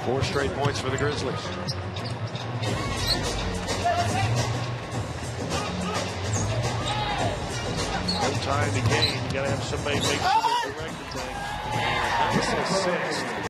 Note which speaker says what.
Speaker 1: 4 straight points for the Grizzlies. No time to gain. You got to have somebody make sure they correct the things. And nice assist.